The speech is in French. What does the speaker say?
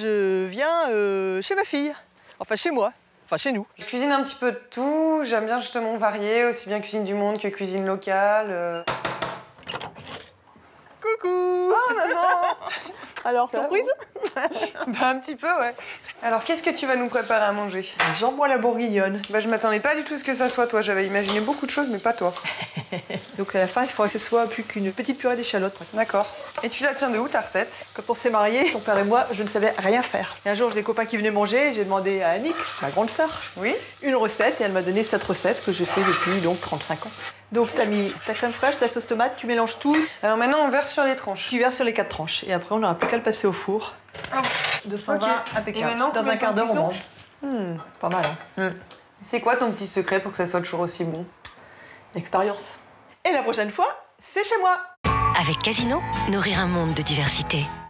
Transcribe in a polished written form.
je viens chez ma fille. Enfin, chez moi. Enfin, chez nous. Je cuisine un petit peu de tout. J'aime bien justement varier, aussi bien cuisine du monde que cuisine locale. Coucou! Oh, maman! Alors, surprise? Bah, un petit peu, ouais. Alors, qu'est-ce que tu vas nous préparer à manger? Jambon à la bourguignonne. Bah, je m'attendais pas du tout à ce que ça soit toi. J'avais imaginé beaucoup de choses, mais pas toi. Donc, à la fin, il faudra que ce soit plus qu'une petite purée d'échalotes. D'accord. Et tu la tiens de où, ta recette? Quand on s'est mariés, ton père et moi, je ne savais rien faire. Et un jour, j'ai des copains qui venaient manger, j'ai demandé à Annick, ma grande sœur, Oui. une recette, et elle m'a donné cette recette que je fais depuis donc 35 ans. Donc, tu as mis ta crème fraîche, ta sauce tomate, tu mélanges tout, Alors maintenant, on verse sur les tranches. tu verses sur les 4 tranches. Et après, on n'aura plus qu'à le passer au four. 220, Ok. impeccable. Et maintenant, dans un quart d'heure, on mange. Pas mal, hein? C'est quoi ton petit secret pour que ça soit toujours aussi bon? L'expérience. Et la prochaine fois, c'est chez moi. Avec Casino, nourrir un monde de diversité.